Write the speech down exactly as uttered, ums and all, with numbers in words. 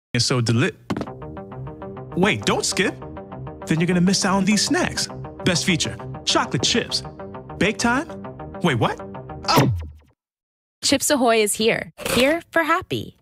And so deli- Wait, don't skip. Then you're gonna miss out on these snacks. Best feature, chocolate chips. Bake time? Wait, what? Oh! Chips Ahoy is here. Here for happy.